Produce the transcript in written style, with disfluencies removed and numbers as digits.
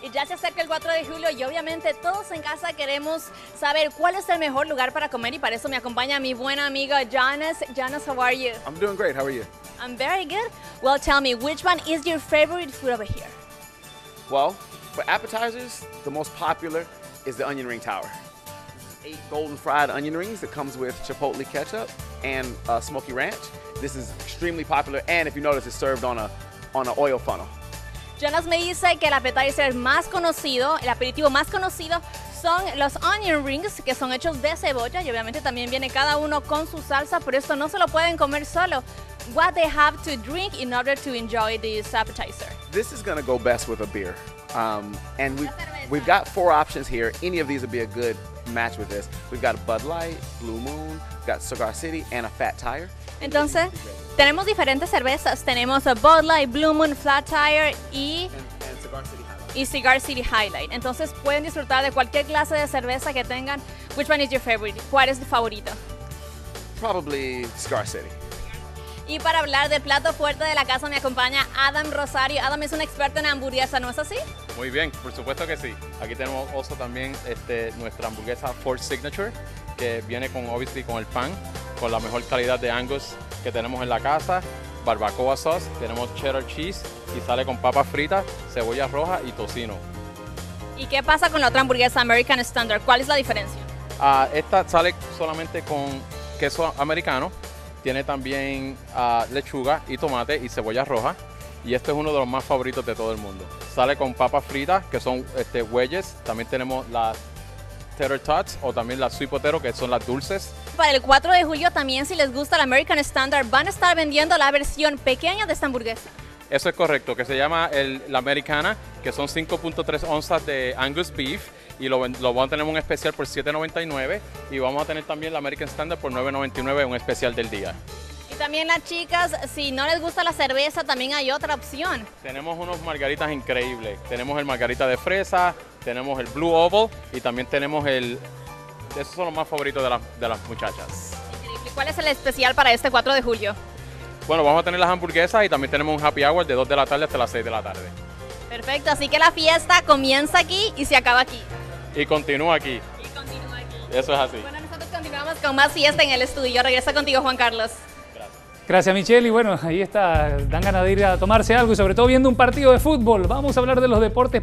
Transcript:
Y ya se acerca el 4 de julio y obviamente todos en casa queremos saber cuál es el mejor lugar para comer y para eso me acompaña mi buena amiga Janice. Janice, how are you? I'm doing great. How are you? I'm very good. Well, tell me, which one is your favorite food over here? Well, for appetizers, the most popular is the onion ring tower. 8 golden fried onion rings that comes with chipotle ketchup and smoky ranch. This is extremely popular, and if you notice, it's served on an oil funnel. Jonas me dice que el appetizer más conocido, el aperitivo más conocido son los onion rings, que son hechos de cebolla y obviamente también viene cada uno con su salsa, por esto no se lo pueden comer solo. What they have to drink in order to enjoy this appetizer? This is going to go best with a beer. And we've got 4 options here. Any of these would be a good match with this. We've got a Bud Light, Blue Moon, we've got Cigar City, and a Fat Tire. Entonces, tenemos diferentes cervezas. Tenemos a Bud Light, Blue Moon, Flat Tire y Cigar City Highlight. Entonces, pueden disfrutar de cualquier clase de cerveza que tengan. Which one is your favorite? ¿Cuál es tu favorito? Probably Cigar City. Y para hablar del plato fuerte de la casa me acompaña Adam Rosario. Adam es un experto en hamburguesa, ¿no es así? Muy bien, por supuesto que sí. Aquí tenemos also también nuestra hamburguesa Ford Signature, que viene con el pan, con la mejor calidad de Angus que tenemos en la casa, barbacoa sauce, tenemos cheddar cheese y sale con papas fritas, cebolla roja y tocino. ¿Y qué pasa con la otra hamburguesa American Standard? ¿Cuál es la diferencia? Esta sale solamente con queso americano, tiene también lechuga y tomate y cebolla roja. Y este es uno de los más favoritos de todo el mundo. Sale con papas fritas, que son wedges. También tenemos las tater tots o también las sweet potato, que son las dulces. Para el 4 de julio también, si les gusta la American Standard, van a estar vendiendo la versión pequeña de esta hamburguesa. Eso es correcto, que se llama la americana, que son 5.3 onzas de Angus Beef. Y lo vamos a tener un especial por $7.99 y vamos a tener también la American Standard por $9.99, un especial del día. Y también las chicas, si no les gusta la cerveza, también hay otra opción. Tenemos unos margaritas increíbles. Tenemos el margarita de fresa, tenemos el Blue Oval y también tenemos esos son los más favoritos de las muchachas. Increíble. ¿Cuál es el especial para este 4 de julio? Bueno, vamos a tener las hamburguesas y también tenemos un happy hour de 2 de la tarde hasta las 6 de la tarde. Perfecto, así que la fiesta comienza aquí y se acaba aquí. Y continúa aquí. Y continúa aquí. Eso es así. Bueno, nosotros continuamos con más fiesta en el estudio. Regresa contigo, Juan Carlos. Gracias, Michelle. Y bueno, ahí está, dan ganas de ir a tomarse algo y sobre todo viendo un partido de fútbol. Vamos a hablar de los deportes.